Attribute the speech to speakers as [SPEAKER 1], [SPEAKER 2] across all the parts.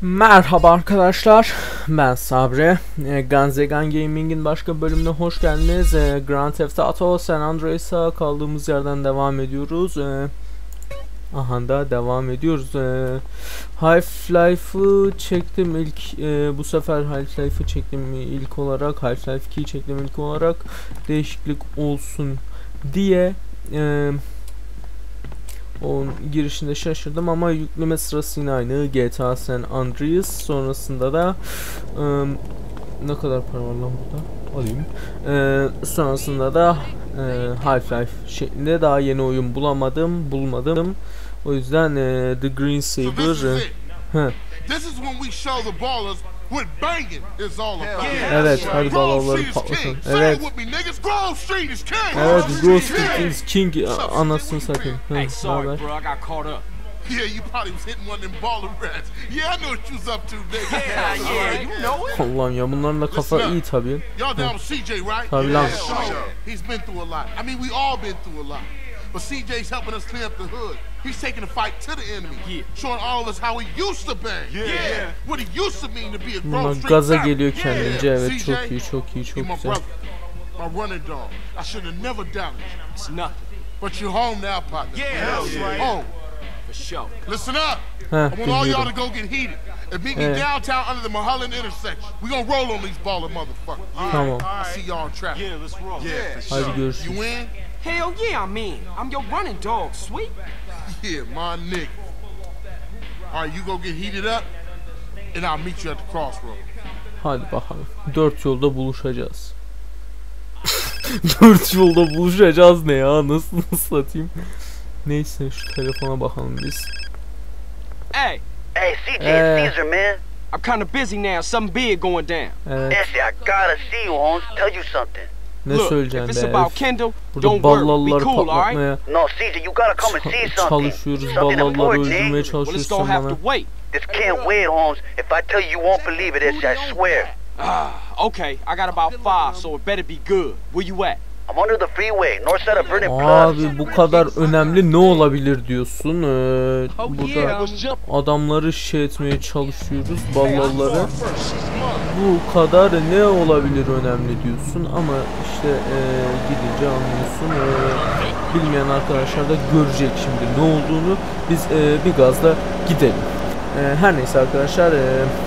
[SPEAKER 1] Merhaba arkadaşlar, ben Sabri. Gun Gaming'in başka bölümüne hoş geldiniz. Grand Theft Auto San Andreas'a kaldığımız yerden devam ediyoruz. Devam ediyoruz. Half-Life'ı çektim ilk. Bu sefer Half-Life'ı çektim ilk olarak. Half-Life 2'yi çektim ilk olarak. Değişiklik olsun diye. Onun girişinde şaşırdım ama yükleme sırası yine aynı. GTA San Andreas. Sonrasında da ne kadar para var lan burada? Alayım. Sonrasında da Half-Life şeklinde daha yeni oyun bulmadım. O yüzden The Green Saber. Evet, hadi balonları patlatın. Evet. Evet, Grove Street is King. Anasını satayım.
[SPEAKER 2] Hey, sorry, bro, I got caught up. Yeah, you probably was hitting one of them baller rats. Yeah, I know what you was up to, baby. Yeah, you know it.
[SPEAKER 1] Allah'ım ya, bunların da kafa iyi tabii.
[SPEAKER 2] Y'all down with CJ, right?
[SPEAKER 1] Tabii lan.
[SPEAKER 2] He's been through a lot. I mean, we all been through a lot. But CJ's helping us clean up the hood. He's taking the fight to the enemy. Showing all of us how he used to bang. Yeah. What he used to mean to be a Grove Street.
[SPEAKER 1] Gaza geliyor kendince. Evet, çok iyi, çok güzel.
[SPEAKER 2] My running dog. I should have never doubted you. It's nothing. But you're home now, partner. Yeah, that's right. Home. For sure. Listen up. I want all y'all to go get heated and meet me downtown under the Mulholland intersection. We gonna roll on these baller motherfuckers.
[SPEAKER 1] Tamam.
[SPEAKER 2] I see y'all on traffic. Yeah, let's roll. Yeah, for
[SPEAKER 1] sure. Hadi görüşürüz.
[SPEAKER 2] You win?
[SPEAKER 3] Hell yeah, I'm in. I'm your running dog, sweet.
[SPEAKER 2] Yeah, my nigga. All right, you go get heated up, and I'll meet you at the crossroads.
[SPEAKER 1] Hadi bakalım. 4 yolda buluşacağız. 4 yolda buluşacağız ne ya? Nasıl satayım? Neyse, şu telefona bakalım biz.
[SPEAKER 3] Hey,
[SPEAKER 4] CJ, Caesar, man.
[SPEAKER 3] I'm kind of busy now. Something big going down.
[SPEAKER 1] Evet.
[SPEAKER 4] I gotta see you, Holmes. Tell you something.
[SPEAKER 1] Ne söyleyeceksin be? Burada
[SPEAKER 3] Don't
[SPEAKER 1] ballalları
[SPEAKER 3] cool,
[SPEAKER 1] patlatmaya
[SPEAKER 4] No, Caesar, you gotta come and see something.
[SPEAKER 1] çalışıyoruz. Ballalları öldürmeye çalışıyorsun bana.
[SPEAKER 4] This can't wait, Holmes. If I tell you, you won't believe it. I swear.
[SPEAKER 3] Okay. I got about 5, so it better be good. Where you at?
[SPEAKER 4] I'm under the freeway, north side of Vernon Plus.
[SPEAKER 1] Abi bu kadar önemli ne olabilir diyorsun? Burada adamları şey etmeye çalışıyoruz, ballalları. Bu kadar ne olabilir önemli diyorsun ama işte gidince anlıyorsun. Bilmeyen arkadaşlar da görecek şimdi ne olduğunu. Biz bir gazla gidelim. Her neyse arkadaşlar,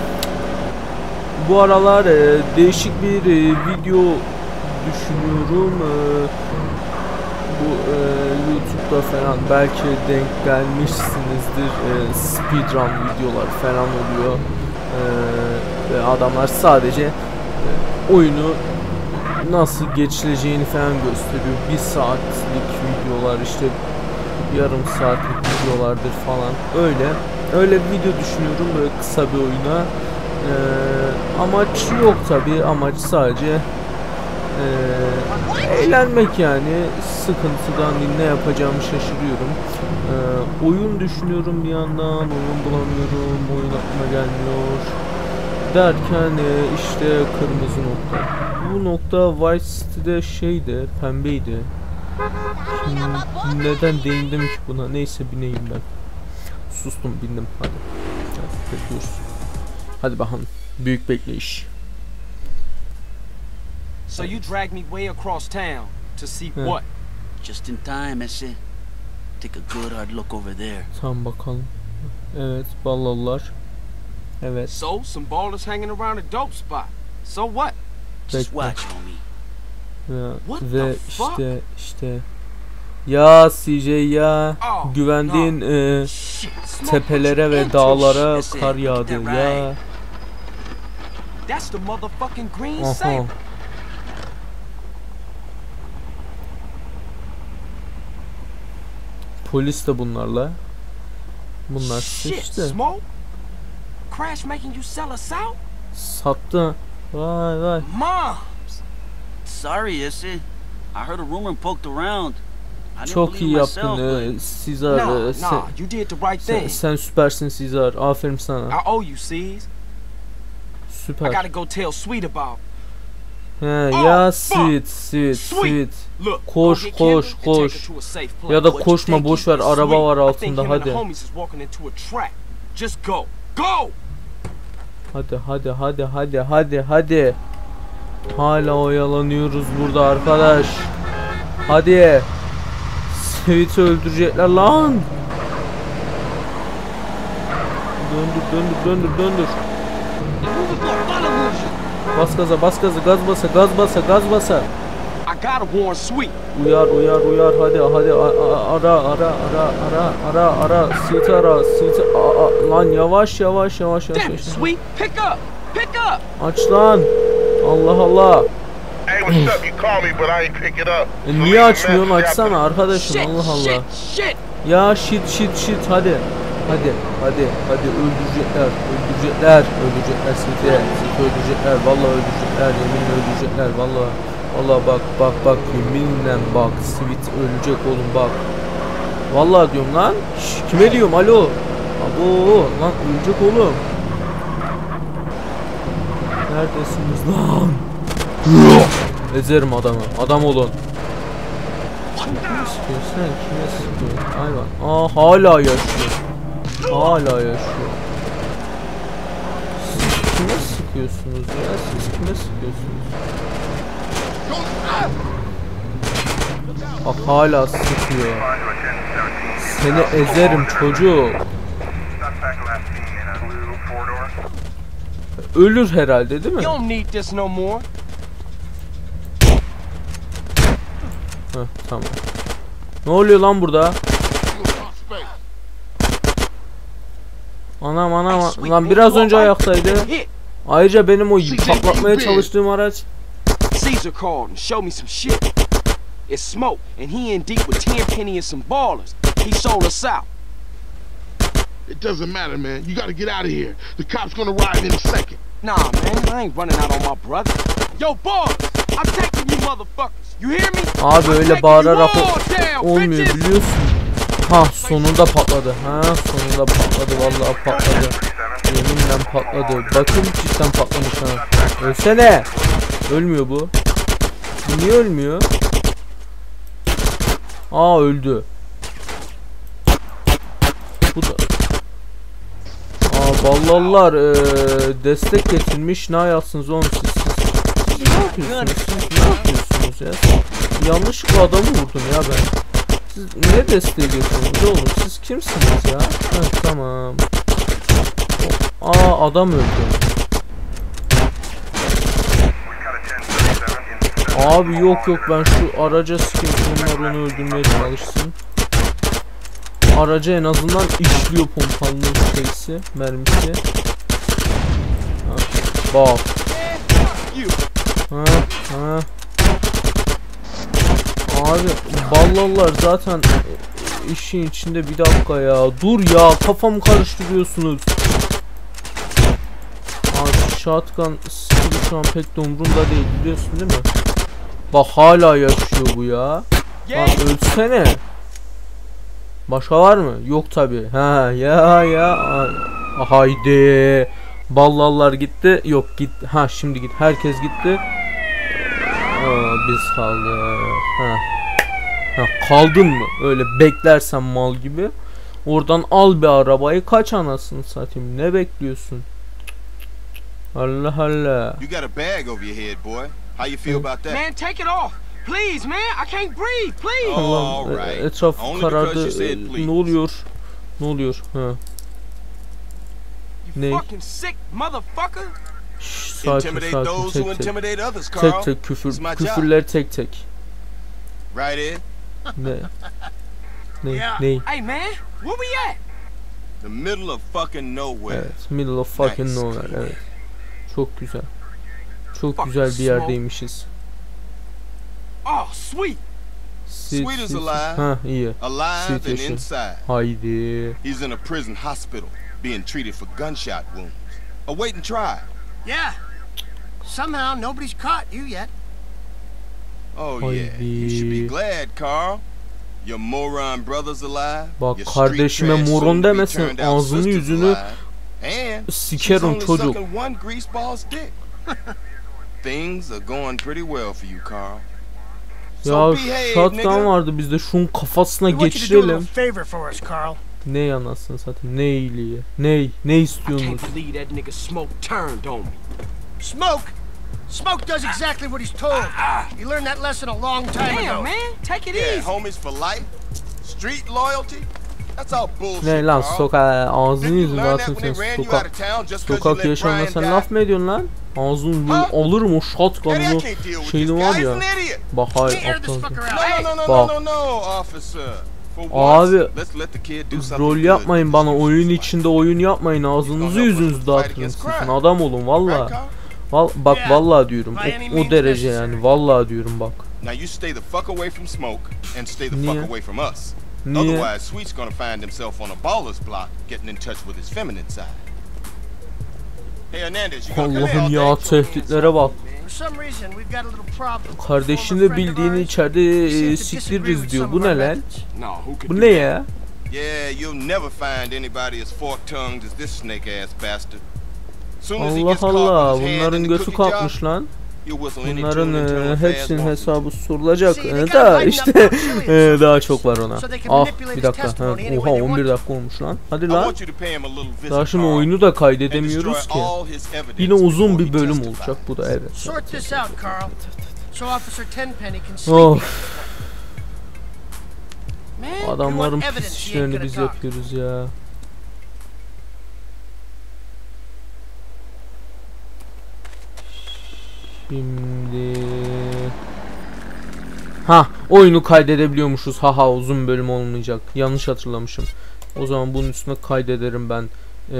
[SPEAKER 1] bu aralar değişik bir video düşünüyorum. Bu YouTube'da falan belki denk gelmişsinizdir. Speedrun videolar falan oluyor. Ve adamlar sadece oyunu nasıl geçileceğini falan gösteriyor. 1 saatlik videolar, işte yarım saatlik videolardır falan. Öyle bir video düşünüyorum, böyle kısa bir oyuna. Amaç yok tabi, amaç sadece eğlenmek yani. Sıkıntıdan ne yapacağımı şaşırıyorum. Oyun düşünüyorum bir yandan, oyun bulamıyorum, oyun aklıma gelmiyor derken işte kırmızı nokta. Bu nokta Vice City'de şeydi, pembeydi. Neden değindim ki buna? Neyse, bineyim ben. Sustum, bindim. Hadi bekliyoruz. Hadi bakalım. Büyük bekleyiş.
[SPEAKER 3] So you dragged me way across town to see what?
[SPEAKER 5] Just in time, ese. Take a good hard look over there.
[SPEAKER 1] Tam bakalım. Evet, ballalar. Evet.
[SPEAKER 3] So some ballers hanging around a dope spot. So what?
[SPEAKER 5] Just watch, homie.
[SPEAKER 1] Ya, ve işte ya CJ ya, güvendiğin tepelere ve dağlara kar yağdı ya.
[SPEAKER 3] That's the motherfucking Green Saber.
[SPEAKER 1] Polis de bunlarla. Bunlar sıçtı.
[SPEAKER 3] Crash making you sell us out?
[SPEAKER 1] Sattı. Vay.
[SPEAKER 3] Moms.
[SPEAKER 5] Sorry, ese. I heard a rumor and poked around.
[SPEAKER 1] Çok iyi yaptın Caesar.
[SPEAKER 3] You did the right thing.
[SPEAKER 1] Sen süpersin Caesar. Aferin sana.
[SPEAKER 3] I owe you, Caesar.
[SPEAKER 1] Süper.
[SPEAKER 3] I gotta go tell Sweet about.
[SPEAKER 1] Ya Sweet. Koş. Ya da koşma, boş ver, araba var altında, hadi.
[SPEAKER 3] Just go.
[SPEAKER 1] Hadi. Hala oyalanıyoruz burada arkadaş. Hadi. Sweet'i öldürecekler lan. Döndür. Bas gaza, gaz basa.
[SPEAKER 3] I gotta warn Sweet.
[SPEAKER 1] Uyar. Hadi ara. Sweet'i ara. Lan yavaş.
[SPEAKER 3] Damn it, Sweet, pick up.
[SPEAKER 1] Aç lan. Allah.
[SPEAKER 2] Hey, what's up? You call me, but I ain't pick it up.
[SPEAKER 1] Niye açmıyorsun? Açsana arkadaşım. Allah.
[SPEAKER 3] Shit.
[SPEAKER 1] Ya shit. Hadi. Öldürecekler Sweet'i öldürecekler. Vallahi öldürecekler. Yeminle öldürecekler. Vallahi bak yeminle bak. Sweet ölecek oğlum bak. Vallahi diyorum lan. Kime diyorum? Alo. Abo lan ölecek oğlum. Neredesiniz lan? Ezerim adamı. Adam olun. Kime sıkıyorsun? Hayvan. Hala yaşıyor. Siz kime sıkıyorsunuz ya? Bak hala sıkıyor. Seni ezerim çocuk. Ölür herhalde değil mi?
[SPEAKER 3] You don't need this no more.
[SPEAKER 1] Tamam. Ne oluyor lan burada? Anam lan biraz önce ayaktaydı. Ayrıca benim o patlatmaya çalıştığım araç.
[SPEAKER 3] Caesar called and showed me some shit. It's Smoke and he in deep with Tenpenny and some ballers. He sold us out.
[SPEAKER 2] It doesn't matter, man. You gotta get out of here. The cops gonna arrive in a second.
[SPEAKER 3] Nah, man, I ain't running out on my brother. Yo, boys, I'm taking you motherfuckers. You hear me?
[SPEAKER 1] Abi öyle bağırarak olmuyor biliyorsun. Sonunda patladı. Vallahi patladı. Yeminle patladı. Bakın cidden patlamış ha. Ölsene. Ölmüyor bu. Niye ölmüyor? Öldü. Bu da. Ballallar destek getirmiş. Ne yapsınız oğlum siz? Ne yapıyorsunuz ya? Yanlışlıkla adamı vurdum ya ben. Siz ne desteği getiriyorsunuz oğlum? Siz kimsiniz ya? Tamam. Adam öldü. Abi yok ben şu araca sıkayım. Onlar onu öldürmeye çalışsın. Araca en azından işliyor pompalının şeysi, mermisi. Bak. Abi ballallar zaten işin içinde. Bir dakika ya. Dur ya, kafamı karıştırıyorsunuz. Abi shotgun skill'i şu an pek de umurumda değil, biliyorsun değil mi? Bak hala yaşıyor bu ya. Lan ölsene. Başka var mı? Yok tabi. Haydi. Ballallar gitti. Yok gitti. Şimdi git. Herkes gitti. Biz kaldık. Kaldın mı? Öyle beklersen mal gibi. Oradan al bir arabayı, kaç anasını satayım. Ne bekliyorsun? Allah.
[SPEAKER 6] You got a bag over your head, boy. How you feel about that?
[SPEAKER 3] Man, take it off. Please, man. I can't breathe. Please.
[SPEAKER 1] Allah'ım, etraf karardı. Ne oluyor? Ne?
[SPEAKER 3] Fucking sick motherfucker.
[SPEAKER 1] Sakin. Tek küfürler tek.
[SPEAKER 6] Right in.
[SPEAKER 1] Ne?
[SPEAKER 3] Hey man, where we at?
[SPEAKER 6] The middle of fucking nowhere.
[SPEAKER 1] Evet, middle of fucking nowhere. Evet. Çok güzel. Çok güzel bir yerdeymişiz.
[SPEAKER 3] Oh, Sweet.
[SPEAKER 6] Sweet is alive.
[SPEAKER 1] İyi.
[SPEAKER 6] Alive and inside.
[SPEAKER 1] Haydi.
[SPEAKER 6] He's in a prison hospital being treated for gunshot wounds. Awaiting trial.
[SPEAKER 7] Yeah. Somehow nobody's caught you yet.
[SPEAKER 6] Oh yeah. You should be glad, Carl. Your moron brother's alive.
[SPEAKER 1] Bak kardeşime moron demesin, ağzını yüzünü sikerim çocuk.
[SPEAKER 6] Things are going pretty well for you, Carl.
[SPEAKER 1] Ya shotgun vardı bizde, şunun kafasına geçirelim. Ne anasını satayım, ne iyiliği, ne istiyorsunuz?
[SPEAKER 7] Smoke? Smoke does exactly what he's told. You learned that lesson a long time ago.
[SPEAKER 8] Damn, man, take it easy.
[SPEAKER 6] Homies for life, street loyalty. That's all bullshit.
[SPEAKER 1] Ne lan sokak ağzını yüzünü dağıtın sen sokak yaşamına sen laf mı ediyorsun lan? Ağzını alırım o shotgun'u şeyini var ya. Bak hayır aptal. Bak. Abi rol yapmayın bana, oyun içinde oyun yapmayın, ağzınızı yüzünüzü dağıtın sizin, adam olun valla. Bak vallahi diyorum o derece yani, vallahi diyorum bak. Niye?
[SPEAKER 6] Otherwise, Sweet's gonna find himself on a baller's block, getting in touch with his feminine side. Hey Hernandez, you gonna come
[SPEAKER 1] Allah'ım ya, tehditlere bak. Kardeşini bildiğini içeride siktiririz diyor. Bu ne lan? Bu ne ya?
[SPEAKER 6] Yeah, you'll never find anybody as fork-tongued as this snake-ass bastard.
[SPEAKER 1] Allah Allah, bunların götü kalkmış lan. Bunların hepsinin hesabı sorulacak da işte daha çok var ona. Ah bir dakika, oha 11 dakika olmuş lan. Hadi lan. Daha şimdi oyunu da kaydedemiyoruz ki. Yine uzun bir bölüm olacak bu da, evet. Oh. Adamların pis işlerini biz yapıyoruz ya. Şimdi oyunu kaydedebiliyormuşuz. Haha, uzun bölüm olmayacak. Yanlış hatırlamışım. O zaman bunun üstüne kaydederim ben.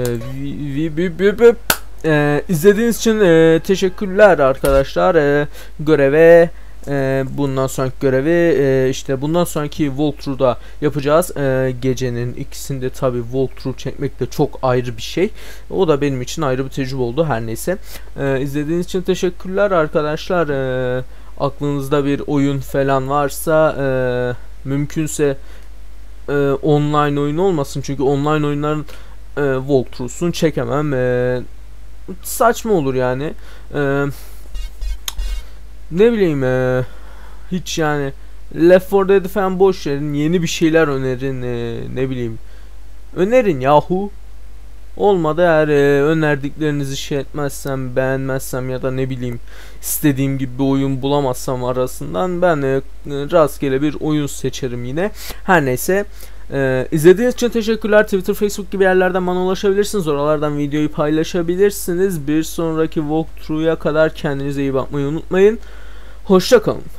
[SPEAKER 1] İzlediğiniz için teşekkürler arkadaşlar. Göreve bundan sonraki görevi işte bundan sonraki walkthrough'da yapacağız. Gecenin ikisinde tabi walkthrough çekmek de çok ayrı bir şey. O da benim için ayrı bir tecrübe oldu, her neyse. İzlediğiniz için teşekkürler arkadaşlar. Aklınızda bir oyun falan varsa mümkünse online oyun olmasın, çünkü online oyunların walkthrough'sunu çekemem. Saçma olur yani. Ne bileyim hiç yani Left 4 Dead falan boş verin, yeni bir şeyler önerin, ne bileyim önerin yahu. Olmadı eğer önerdiklerinizi şey etmezsem, beğenmezsem ya da ne bileyim istediğim gibi bir oyun bulamazsam arasından ben rastgele bir oyun seçerim yine. Her neyse, izlediğiniz için teşekkürler. Twitter, Facebook gibi yerlerden bana ulaşabilirsiniz. Oralardan videoyu paylaşabilirsiniz. Bir sonraki walkthrough'a kadar kendinize iyi bakmayı unutmayın. Hoşça kalın.